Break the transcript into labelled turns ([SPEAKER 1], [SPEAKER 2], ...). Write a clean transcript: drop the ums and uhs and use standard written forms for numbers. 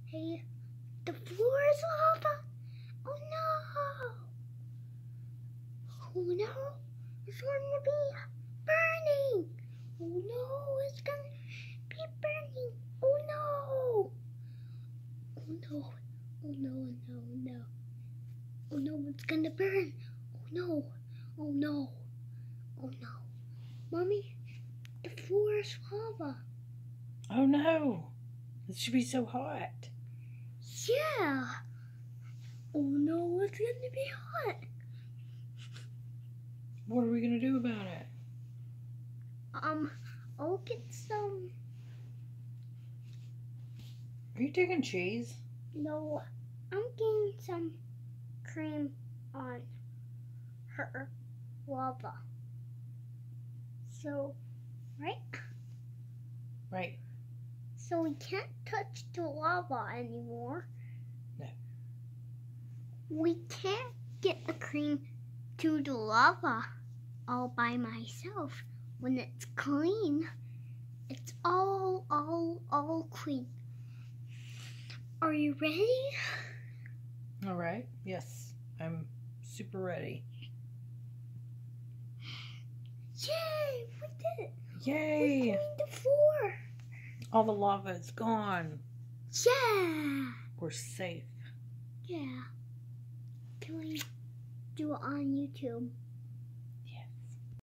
[SPEAKER 1] Hey, the floor is lava. Oh no! Oh no! It's going to be burning. Oh no! It's going to be burning. Oh no! Oh no! Oh no! Oh no! Oh no! Oh no! It's gonna burn. Oh no! Oh no! Oh no! Mommy, the floor is lava.
[SPEAKER 2] Oh no! It should be so hot.
[SPEAKER 1] Yeah. Oh no, it's gonna be hot.
[SPEAKER 2] What are we gonna do about it?
[SPEAKER 1] I'll get some.
[SPEAKER 2] Are you taking cheese?
[SPEAKER 1] No, I'm getting some cream on her lava. So, right?
[SPEAKER 2] Right.
[SPEAKER 1] So we can't touch the lava anymore.
[SPEAKER 2] No.
[SPEAKER 1] We can't get the cream to the lava all by myself. When it's clean, it's all clean. Are you ready?
[SPEAKER 2] All right. Yes, I'm super ready.
[SPEAKER 1] Yay! We did it!
[SPEAKER 2] Yay!
[SPEAKER 1] We cleaned the floor.
[SPEAKER 2] All the lava is gone.
[SPEAKER 1] Yeah!
[SPEAKER 2] We're safe.
[SPEAKER 1] Yeah. Can we do it on YouTube?